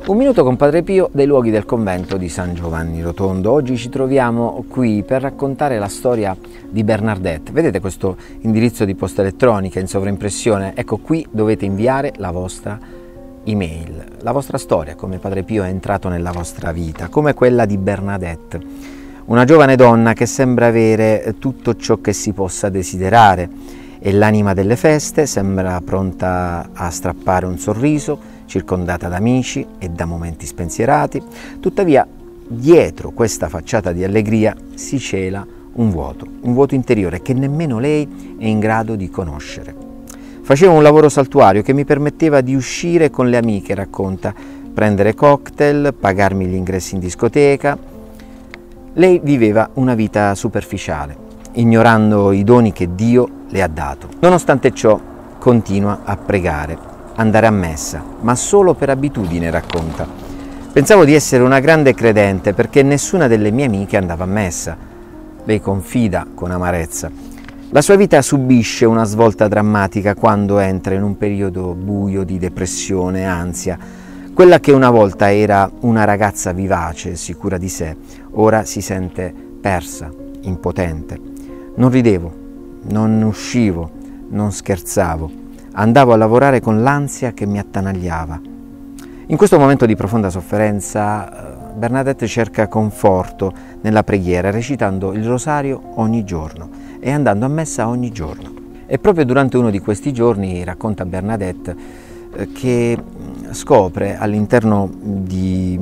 Un minuto con Padre Pio dai luoghi del convento di San Giovanni Rotondo. Oggi ci troviamo qui per raccontare la storia di Bernadette. Vedete questo indirizzo di posta elettronica in sovraimpressione? Ecco, qui dovete inviare la vostra email, la vostra storia, come Padre Pio è entrato nella vostra vita, come quella di Bernadette, una giovane donna che sembra avere tutto ciò che si possa desiderare. È l'anima delle feste, sembra pronta a strappare un sorriso, circondata da amici e da momenti spensierati. Tuttavia, dietro questa facciata di allegria si cela un vuoto interiore che nemmeno lei è in grado di conoscere. Facevo un lavoro saltuario che mi permetteva di uscire con le amiche, racconta, prendere cocktail, pagarmi gli ingressi in discoteca. Lei viveva una vita superficiale, ignorando i doni che Dio le ha dato. Nonostante ciò, continua a pregare, andare a messa, ma solo per abitudine, racconta. Pensavo di essere una grande credente perché nessuna delle mie amiche andava a messa. Lei confida con amarezza. La sua vita subisce una svolta drammatica quando entra in un periodo buio di depressione, ansia. Quella che una volta era una ragazza vivace, sicura di sé, ora si sente persa, impotente. Non ridevo, non uscivo, non scherzavo. Andavo a lavorare con l'ansia che mi attanagliava. In questo momento di profonda sofferenza, Bernadette cerca conforto nella preghiera, recitando il rosario ogni giorno e andando a messa ogni giorno. E proprio durante uno di questi giorni, racconta Bernadette, che scopre all'interno di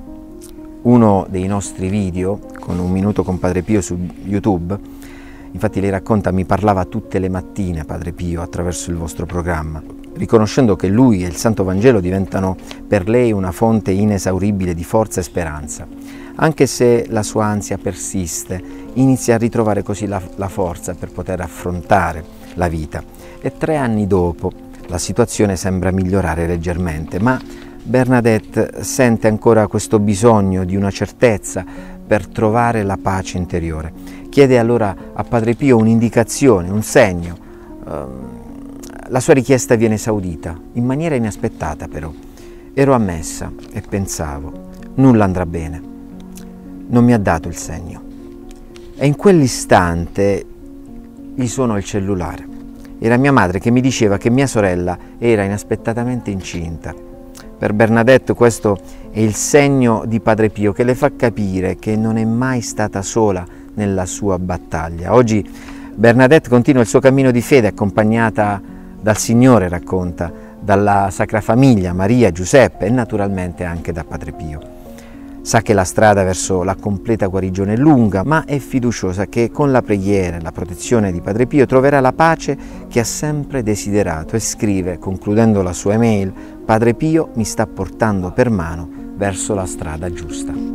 uno dei nostri video, con un minuto con Padre Pio su YouTube. Infatti lei racconta: mi parlava tutte le mattine Padre Pio attraverso il vostro programma, riconoscendo che lui e il Santo Vangelo diventano per lei una fonte inesauribile di forza e speranza. Anche se la sua ansia persiste, inizia a ritrovare così la forza per poter affrontare la vita. E 3 anni dopo la situazione sembra migliorare leggermente, ma Bernadette sente ancora questo bisogno di una certezza per trovare la pace interiore. Chiede allora a Padre Pio un'indicazione, un segno. La sua richiesta viene esaudita, in maniera inaspettata però. Ero a messa e pensavo, nulla andrà bene. Non mi ha dato il segno. E in quell'istante gli suonò il cellulare. Era mia madre che mi diceva che mia sorella era inaspettatamente incinta. Per Bernadette questo è il segno di Padre Pio che le fa capire che non è mai stata sola nella sua battaglia. Oggi Bernadette continua il suo cammino di fede accompagnata dal Signore, racconta, dalla Sacra Famiglia, Maria, Giuseppe e naturalmente anche da Padre Pio. Sa che la strada verso la completa guarigione è lunga, ma è fiduciosa che con la preghiera e la protezione di Padre Pio troverà la pace che ha sempre desiderato, e scrive, concludendo la sua email: Padre Pio mi sta portando per mano verso la strada giusta.